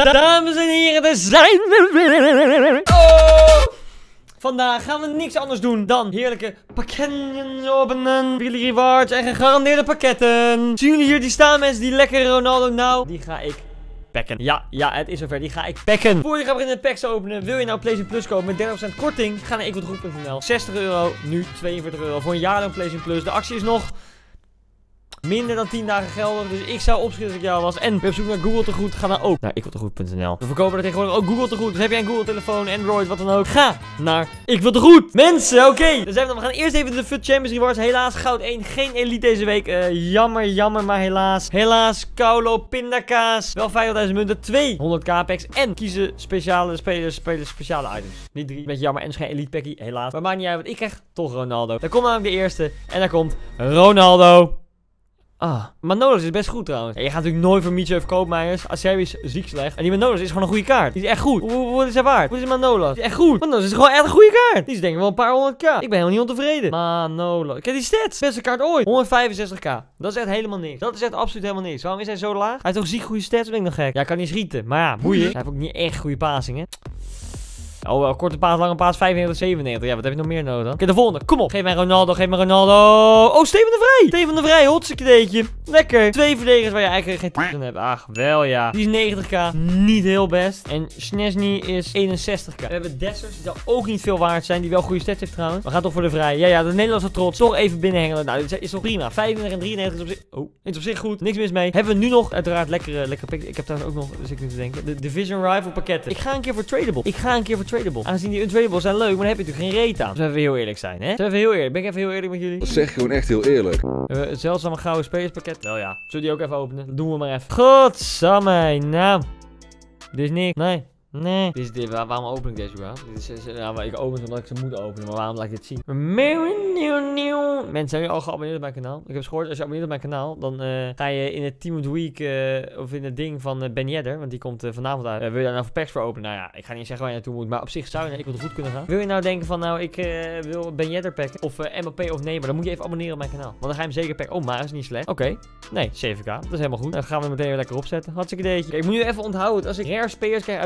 Dames en heren, daar zijn we weer. Oh! Vandaag gaan we niks anders doen dan heerlijke pakketten openen. Really rewards en gegarandeerde pakketten. Zien jullie hier die staan, mensen? Die lekkere Ronaldo. Nou, die ga ik packen. Ja, het is zover. Die ga ik packen. Voor je gaat beginnen packs te openen. Wil je nou PlayStation Plus kopen met 30% korting? Ga naar ikwordgoed.nl. €60, nu €42 voor een jaar lang PlayStation Plus. De actie is nog minder dan 10 dagen geldig, dus ik zou opschieten als ik jou was. En ben op zoek naar Google tegoed, ga dan ook naar ikwordgoed.nl. We verkopen er tegenwoordig ook Google tegoed. Dus heb jij een Google telefoon, Android, wat dan ook, ga naar ikwordgoed. Mensen, oké. Dan zijn we dan. We gaan eerst even de FUT Champions Rewards. Helaas, goud 1, geen elite deze week. Jammer, maar helaas. Helaas, Kaulo, pindakaas. Wel 50.000 munten, 200k packs. En kiezen speciale spelers, speciale items. Niet 3, beetje jammer. En dus geen elite packie, helaas. Maar maakt niet uit, want ik krijg toch Ronaldo. Daar komt namelijk de eerste. En daar komt Ronaldo. Manolas is best goed trouwens. Ja, je gaat natuurlijk nooit voor Mietje verkopen, Meijers. Acerbi is ziek slecht. En die Manolas is gewoon een goede kaart. Die is echt goed. Wat is hij waard? Wat is Manolas? Die is echt goed. Manolas is gewoon echt een goede kaart. Die is denk ik wel een paar 100k. Ik ben helemaal niet ontevreden. Manolas. Kijk die stats. Beste kaart ooit. 165k. Dat is echt helemaal niks. Dat is echt absoluut helemaal niks. Waarom is hij zo laag? Hij heeft toch ziek goede stats? Ben ik nog gek? Ja, hij kan niet schieten. Maar ja, boeien. Hij heeft ook niet echt goede passingen. Oh, wel korte paas, lange paas, 95, 97. Ja, wat heb je nog meer nodig dan? Oké, de volgende. Kom op. Geef mij Ronaldo, geef mij Ronaldo. Oh, Steven de Vrij. Steven de Vrij, hotsekedeetje. Lekker. 2 verdedigers waar je eigenlijk geen tijd aan hebt. Ach, wel ja. Die is 90k. Niet heel best. En Szczesny is 61k. We hebben Dessers, die zal ook niet veel waard zijn. Die wel goede stats heeft trouwens. We gaan toch voor de Vrij. Ja, de Nederlandse trots. Toch even binnenhengelen. Nou, dit is toch prima. 35 en 93 is op zich. Oh, is op zich goed. Niks mis mee. Hebben we nu nog, uiteraard, lekker pick. Ik heb trouwens ook nog, dus ik moet te denken. De Division Rival pakketten. Ik ga een keer voor tradable. Aangezien die untradables zijn leuk, maar dan heb je natuurlijk geen reet aan. Dus even heel eerlijk zijn, hè? Ben ik even heel eerlijk met jullie? Dat zeg je gewoon echt heel eerlijk. Het zeldzame gouden spelerspakket. Wel ja. Zullen die ook even openen? Dat doen we maar even. Godsamme. Nou. Dit is niks. Nee. Waarom open ik deze überhaupt? Ik open ze omdat ik ze moet openen. Maar waarom laat ik dit zien? Mensen, zijn jullie al geabonneerd op mijn kanaal? Ik heb eens gehoord, als je abonneert op mijn kanaal, dan ga je in het Team of the Week, of in het ding van Ben Yedder, want die komt vanavond uit. Wil je daar nou voor packs voor openen? Nou ja, ik ga niet zeggen waar je naartoe moet, maar op zich zou je naar ikwordgoed kunnen gaan. Wil je nou denken van, nou, ik wil Ben Yedder packen, of MLP of Neymar, dan moet je even abonneren op mijn kanaal. Want dan ga je hem zeker packen. Oh, maar is niet slecht. Oké. Nee, 7k. Dat is helemaal goed. Dan gaan we hem meteen weer lekker opzetten. Hartstikke deetje. Ik moet nu even onthouden, als ik rare spelers krijg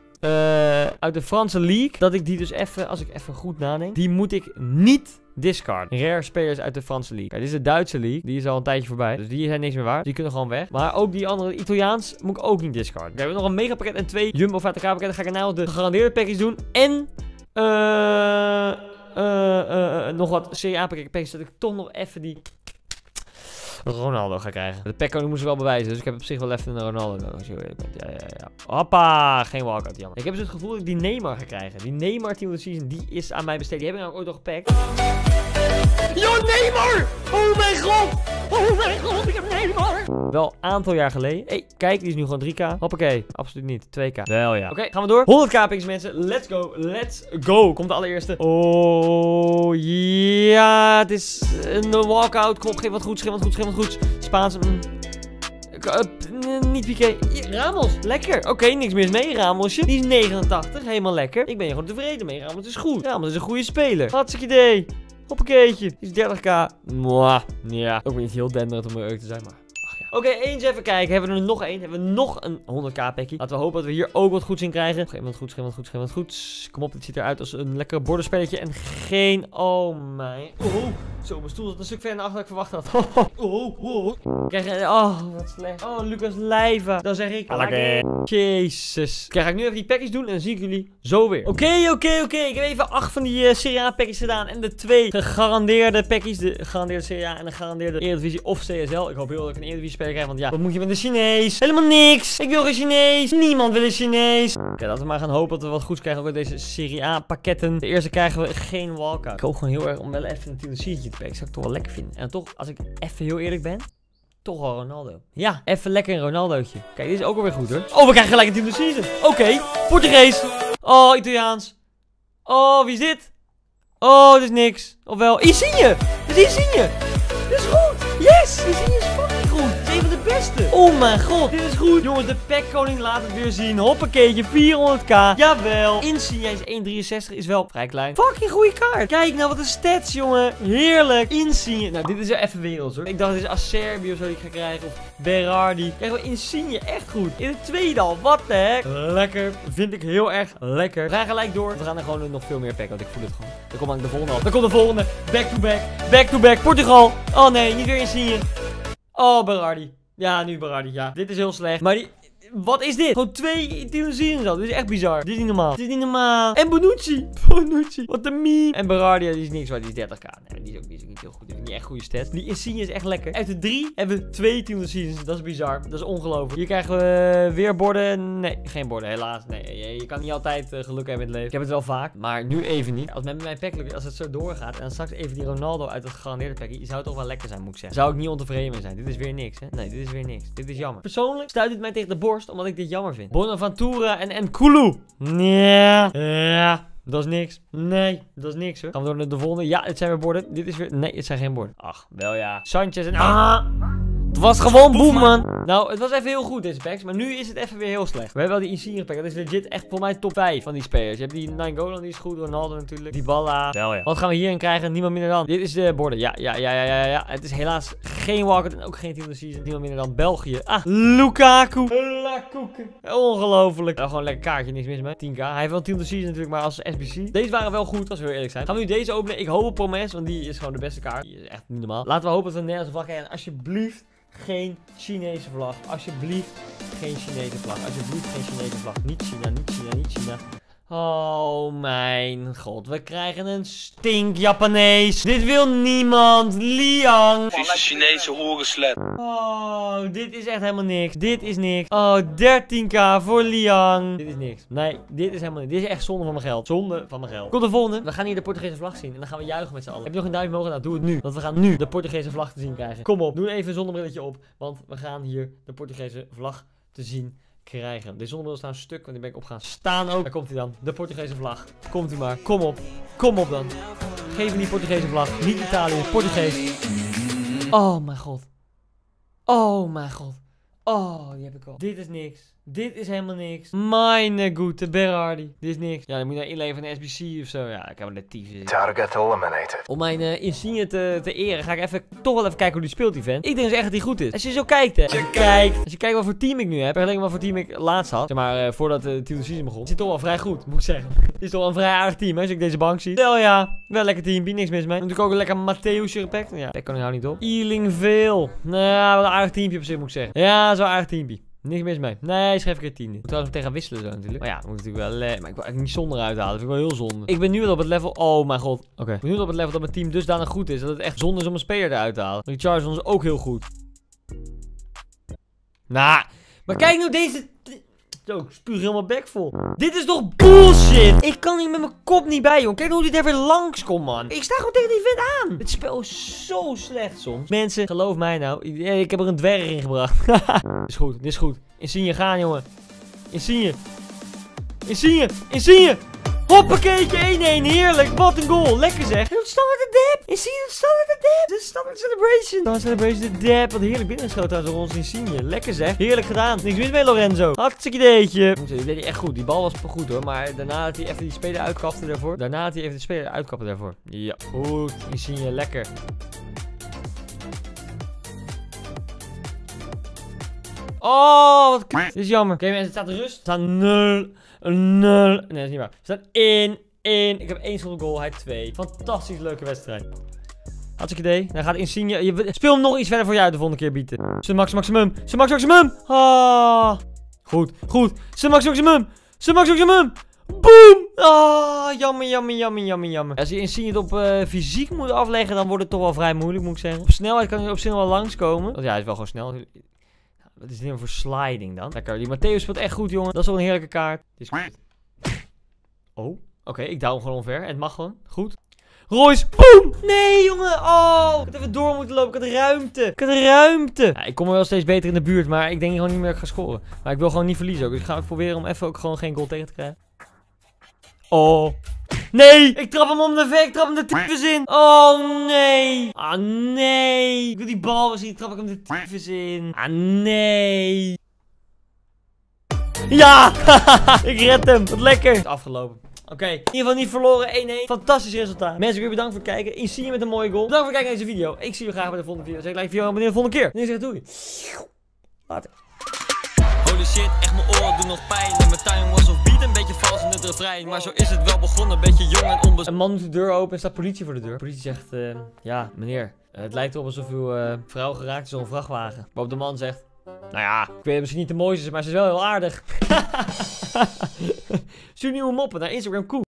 uit de Franse League, dat ik die dus even, als ik even goed nadenk, die moet ik niet discarden. Rare spelers uit de Franse League. Kijk, dit is de Duitse League. Die is al een tijdje voorbij. Dus die zijn niks meer waard. Die kunnen gewoon weg. Maar ook die andere Italiaans moet ik ook niet discarden. Kijk, we hebben nog een mega pakket en 2 Jumbo 50k pakketten. Dan ga ik nou de gegarandeerde package doen. En nog wat Serie A pakketten. Dat ik toch nog even die Ronaldo ga krijgen. De pack moest ik wel bewijzen. Dus ik heb op zich wel even een Ronaldo nodig. Ja. Hoppa. Geen walkout, jammer. Ik heb dus het gevoel dat ik die Neymar ga krijgen. Die Neymar Team of the Season, die is aan mij besteed. Die heb ik nou ooit nog gepakt. Yo, Neymar! Oh mijn god, ik heb Neymar! Wel een aantal jaar geleden. Hey, kijk, die is nu gewoon 3k. Hoppakee. Absoluut niet. 2k. Wel ja. Oké, gaan we door. 100k picks, mensen. Let's go. Komt de allereerste. Oh, ja. Het is een walkout. Kom, geef wat goeds. Spaans. Niet Piqué. Ramos, lekker. Oké, niks mis mee. Ramosje, die is 89. Helemaal lekker. Ik ben hier gewoon tevreden mee. Ramos is goed. Ramos is een goede speler. Hartstikke idee. Hoppakeetje. Die is 30k. Mwah. Ja. Ook niet heel denderend om er te zijn, maar oké, eens even kijken. Hebben we er nog één? Hebben we nog een 100k packie? Laten we hopen dat we hier ook wat goeds in krijgen. Geen wat goeds. Kom op, dit ziet eruit als een lekker bordenspelletje. En geen... Oh mijn... Oh, zo, mijn stoel zat een stuk verder naar achter dan ik verwacht had. Krijg... Oh, wat slecht. Oh, Lucas Leiva. Dan zeg ik... Lekker. Jezus. Kijk, ga ik nu even die packies doen en dan zie ik jullie zo weer. Oké. Ik heb even 8 van die Serie A packies gedaan. En de 2 gegarandeerde packies. De gegarandeerde Serie A en de gegarandeerde Eredivisie of CSL. Ik hoop heel dat ik een Eredivisie speler krijg, want ja, wat moet je met een Chinees? Helemaal niks. Ik wil geen Chinees. Niemand wil een Chinees. Oké, laten we maar gaan hopen dat we wat goeds krijgen ook uit deze Serie A pakketten. De eerste krijgen we geen walkout. Ik hoop gewoon heel erg om wel even een Team of the Season te pakken. Zou ik toch wel lekker vinden. En toch, als ik even heel eerlijk ben, toch wel Ronaldo. Ja, even lekker een Ronaldootje. Kijk, dit is ook alweer goed hoor. Oh, we krijgen gelijk een Team of the Season. Oké, Portugees. Oh, Italiaans. Oh, wie is dit? Oh, dit is niks. Ofwel, Insigne. Dit is Insigne. Dit is goed. Yes, Insigne is fucking goed. Het is een van de beste. Oh mijn god, dit is goed. Jongens, de packkoning laat het weer zien. Hoppakeetje, 400k. Jawel. Insigne is 1,63, is wel vrij klein. Fucking goede kaart. Kijk nou, wat een stats, jongen. Heerlijk. Insigne. Nou, dit is wel even werelds, hoor. Ik dacht, dit is Acerbi of zo die ik ga krijgen. Of Berardi. Kijk, wel Insigne. Echt goed. In de tweede al. Wat de heck. Lekker. Vind ik heel erg lekker. We gaan gelijk door. We gaan er gewoon nog veel meer packen, want ik voel het gewoon. Dan komt aan de volgende al. Dan komt de volgende. Back to back. Back to back. Portugal. Oh nee, niet weer Insigne. Oh, Berardi. Ja, nu Berardi. Ja, dit is heel slecht. Maar die... Wat is dit? Gewoon 2 Tunesiërs al. Dit is echt bizar. Dit is niet normaal. Dit is niet normaal. En Bonucci. Bonucci. Wat een meme. En Berardi, die is niks waard. Die is 30k. Nee, die is ook niet heel goed. Die heeft niet echt goede stats. Die Insigne is echt lekker. Uit de 3 hebben we 2 Tunesiërs. Dat is bizar. Dat is ongelooflijk. Hier krijgen we weer borden. Nee, geen borden. Helaas. Nee, je kan niet altijd geluk hebben in het leven. Ik heb het wel vaak. Maar nu even niet. Als met mijn pack, als het zo doorgaat. En dan straks even die Ronaldo uit het gegarandeerde packje. Zou het toch wel lekker zijn, moet ik zeggen. Zou ik niet ontevreden mee zijn. Dit is weer niks, hè. Nee, dit is weer niks. Dit is jammer. Persoonlijk stuit het mij tegen de borst. Omdat ik dit jammer vind. Bonaventura en Nkulu. Ja. Dat is niks. Nee, dat is niks, hoor. Gaan we door naar de volgende. Ja, het zijn weer borden. Dit is weer... Nee, het zijn geen borden. Ach, wel ja. Sanchez en... Het was gewoon boem, man. Nou, het was even heel goed, deze packs. Maar nu is het even weer heel slecht. We hebben wel die Insigne pack. Dat is legit echt voor mij top 5 van die spelers. Je hebt die Nainggolan, die is goed. Ronaldo natuurlijk. Dybala. Wel ja. Wat gaan we hierin krijgen? Niemand minder dan. Dit is de borden. Ja. Het is helaas geen Walker en ook geen team of the season. Niemand minder dan België. Lukaku. Ongelooflijk. Nou, gewoon een lekker kaartje. Niks mis mee. 10k. Hij heeft wel een team of the season natuurlijk, maar als SBC. Deze waren wel goed, als we heel eerlijk zijn. Gaan we nu deze openen? Ik hoop op Promes, want die is gewoon de beste kaart. Die is echt niet normaal. Laten we hopen dat we nergens een vlag krijgen. En alsjeblieft... Geen Chinese vlag. Alsjeblieft geen Chinese vlag. Alsjeblieft geen Chinese vlag. Niet China, niet China, niet China. Oh mijn god. We krijgen een stink Japanees. Dit wil niemand. Liang. Vieze Chinese hoerenslet. Oh, dit is echt helemaal niks. Dit is niks. Oh, 13k voor Liang. Dit is niks. Nee, dit is helemaal niks. Dit is echt zonde van mijn geld. Zonde van mijn geld. Komt de volgende. We gaan hier de Portugese vlag zien. En dan gaan we juichen met z'n allen. Heb je nog een duimpje omhoog? Nou, doe het nu. Want we gaan nu de Portugese vlag te zien krijgen. Kom op. Doe even een zonnebrilletje op. Want we gaan hier de Portugese vlag te zien krijgen. Deze zonnebril staat een stuk, want die ben ik op gaan staan ook. Daar komt hij dan. De Portugese vlag. Komt u maar. Kom op. Kom op dan. Geef me die Portugese vlag. Niet Italië. Portugees. Oh mijn god. Oh mijn god. Oh, die heb ik al. Dit is niks. Dit is helemaal niks. Mijn goede Berardi. Dit is niks. Ja, dan moet je nou inleveren in SBC of zo. Ja, ik heb een netief. Target eliminated. Om mijn Insigne te eren ga ik toch wel even kijken hoe die speelt, die vent. Ik denk dus echt dat hij goed is. Als je zo kijkt, hè. Als je kijkt wat voor team ik nu heb. En wat voor team ik laatst had. Zeg maar, voordat de team season begon. Is hij toch wel vrij goed, moet ik zeggen. Het is toch wel een vrij aardig team, hè. Als ik deze bank zie. Wel ja. Wel lekker team. Niks mis mee. Natuurlijk ook een lekker Matthäusje gepakt. Ja, dat kan ik nou niet op. Ealing veel. Nou, wel een aardig teampje op zich, moet ik zeggen. Ja, zo'n aardig teampje. Niks mis mee. Nee, schrijf ik er 10. Moet trouwens tegen wisselen zo natuurlijk. Maar ja, moet natuurlijk wel... maar ik wil eigenlijk niet zonder uithalen. Dat vind ik wel heel zonde. Ik ben nu wel op het level... Oh mijn god. Oké. Ik ben nu wel op het level dat mijn team dusdanig goed is. Dat het echt zonde is om een speler eruit te halen. Die Charles is ook heel goed. Nou. Maar kijk nou deze... Zo, ik spuug helemaal bek vol. Dit is toch bullshit? Ik kan hier met mijn kop niet bij, joh. Kijk nou hoe dit er weer langs komt, man. Ik sta gewoon tegen die vent aan. Het spel is zo slecht soms. Mensen, geloof mij nou. Ik heb er een dwerg in gebracht. Dit is goed, dit is goed. Insigne gaan, jongen. Insigne. Insigne. Insigne. Hoppakeetje 1-1, heerlijk, wat een goal, lekker zeg. En standaard de dab, Insigne standaard de dab, de standaard celebration. Standaard celebration, de dab, wat heerlijk binnenschoten uit de rond Insigne, lekker zeg, heerlijk gedaan. Niks mis mee Lorenzo, hartstikke ideetje. Die deed hij echt goed, die bal was goed hoor, maar daarna had hij even die speler uitkapte daarvoor. Ja, goed, Insigne, lekker. Oh, wat k***. Dit is jammer. Oké mensen, het staat rust. Het staat 0. Nee, dat is niet waar. We staan 1-1. Ik heb 1 schot goal, hij 2. Fantastisch leuke wedstrijd. Hartstikke idee. Dan gaat Insigne. Speel hem nog iets verder voor jou de volgende keer bieden. Zijn maximum. Zijn maximum. Ah. Goed. Zijn maximum. Zijn maximum. Boom. Ah, jammer. Als je Insigne op fysiek moet afleggen, dan wordt het toch wel vrij moeilijk, moet ik zeggen. Op snelheid kan hij op zich wel langskomen. Want ja, hij is wel gewoon snel. Wat is dit nou voor sliding dan? Lekker, die Matthäus speelt echt goed, jongen. Dat is wel een heerlijke kaart. Dit is goed. Oh, oké, ik douw hem gewoon omver. Het mag gewoon. Goed. Royce, boom! Nee, jongen. Oh, ik had even door moeten lopen. Ik had ruimte. Ja, ik kom er wel steeds beter in de buurt, maar ik denk gewoon niet meer dat ik ga scoren. Maar ik wil gewoon niet verliezen ook. Dus ik ga proberen om even ook gewoon geen goal tegen te krijgen. Oh. Nee, ik trap hem om de weg. Ik trap hem de tyfus in. Oh, nee. Ah, nee. Ik wil die bal zien. Trap ik hem de tyfus in. Ah, nee. Ja! Ik red hem. Wat lekker. Het is afgelopen. Oké, in ieder geval niet verloren, 1-1. Fantastisch resultaat. Mensen, weer bedankt voor het kijken. Ik zie je met een mooie goal. Bedankt voor het kijken naar deze video. Ik zie je graag bij de volgende video. Zeg like video en abonneer de volgende keer. Nu zeg ik doei. Later. Holy shit, echt mijn oren doen nog pijn. En mijn tuin was of beat een beetje vals in het refrein. Maar zo is het wel begonnen, een beetje jong en onbestemd. Een man doet de deur open en staat politie voor de deur. De politie zegt, ja, meneer. Het lijkt erop alsof uw vrouw geraakt is door een vrachtwagen. Waarop de man zegt, nou ja, ik weet het misschien niet de mooiste, maar ze is wel heel aardig. Stuur nieuwe moppen naar Instagram Koen.